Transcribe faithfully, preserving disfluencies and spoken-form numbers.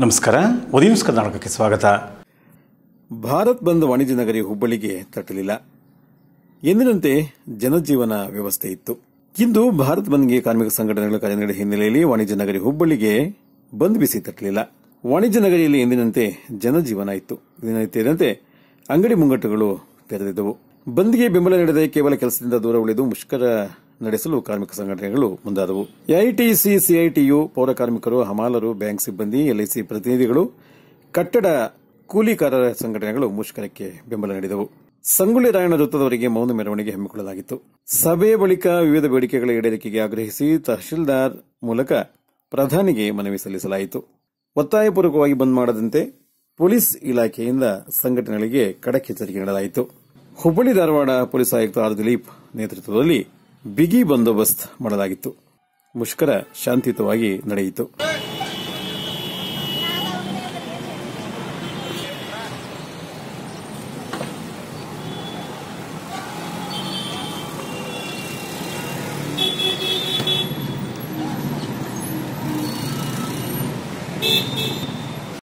ನಮಸ್ಕಾರ. ಉದಯ ನ್ಯೂಸ್ ಕರ್ನಾಟಕಕ್ಕೆ ಸ್ವಾಗತ. ಭಾರತ್ ಬಂದ್ ವಾಣಿಜ್ಯ ನಗರಿ ಹುಬ್ಬಳ್ಳಿಗೆ ತಟ್ಟಲಿಲ್ಲ. ಎಂದಿನಂತೆ ಜನಜೀವನ ವ್ಯವಸ್ಥೆ ಇತ್ತು. ಇಂದು ಭಾರತ್ ಬಂದ್ಗೆ ಕಾರ್ಮಿಕ ಸಂಘಟನೆಗಳು ಕರೆ ನೀಡಿದ ಹಿನ್ನೆಲೆಯಲ್ಲಿ ವಾಣಿಜ್ಯ ನಗರಿ ಹುಬ್ಬಳ್ಳಿಗೆ ಬಂದ್ ಬಿಸಿ ತಟ್ಟಲಿಲ್ಲ. ವಾಣಿಜ್ಯ ನಗರಿಯಲ್ಲಿ ಎಂದಿನಂತೆ ಜನಜೀವನ ಇತ್ತು. ದಿನನಿತ್ಯದಂತೆ ಅಂಗಡಿ ಮುಂಗಟ್ಟುಗಳು ತೆರೆದಿದ್ದವು. ಬಂದ್ಗೆ ಬೆಂಬಲ ನೀಡದೆ ಕೇವಲ ಕೆಲಸದಿಂದ ದೂರ ಉಳಿದು ಮುಷ್ಕರ ನಡೆಸಲು ಕಾರ್ಮಿಕ ಸಂಘಟನೆಗಳು ಮುಂದಾದವು. ಎಐಟಿಸಿ, ಸಿಐಟಿಯು, ಪೌರ ಕಾರ್ಮಿಕರು, ಹಮಾಲರು, ಬ್ಯಾಂಕ್ ಸಿಬ್ಬಂದಿ, ಎಲ್ಐಸಿ ಪ್ರತಿನಿಧಿಗಳು, ಕಟ್ಟಡ ಕೂಲಿಕಾರರ ಸಂಘಟನೆಗಳು ಮುಷ್ಕರಕ್ಕೆ ಬೆಂಬಲ ನೀಡಿದವು. ಸಂಗೊಳ್ಳಿ ರಾಯಣ್ಣ ವೃತ್ತದವರೆಗೆ ಮೌನ ಮೆರವಣಿಗೆ ಹಮ್ಮಿಕೊಳ್ಳಲಾಗಿತ್ತು. ಸಭೆ ಬಳಿಕ ವಿವಿಧ ಬೇಡಿಕೆಗಳ ಈಡೇರಿಕೆಗೆ ಆಗ್ರಹಿಸಿ ತಹಶೀಲ್ದಾರ್ ಮೂಲಕ ಪ್ರಧಾನಿಗೆ ಮನವಿ ಸಲ್ಲಿಸಲಾಯಿತು. ಒತ್ತಾಯಪೂರ್ವಕವಾಗಿ ಬಂದ್ ಮಾಡದಂತೆ ಪೊಲೀಸ್ ಇಲಾಖೆಯಿಂದ ಸಂಘಟನೆಗಳಿಗೆ ಖಡಕ್ ಎಚ್ಚರಿಕೆ ನೀಡಲಾಯಿತು. ಹುಬ್ಬಳ್ಳಿ ಧಾರವಾಡ ಪೊಲೀಸ್ ಆಯುಕ್ತ ಆರ್ ದಿಲೀಪ್ ನೇತೃತ್ವದಲ್ಲಿ ಬಿಗಿ ಬಂದೋಬಸ್ತ್ ಮಾಡಲಾಗಿತ್ತು. ಮುಷ್ಕರ ಶಾಂತಿಯುತವಾಗಿ ನಡೆಯಿತು.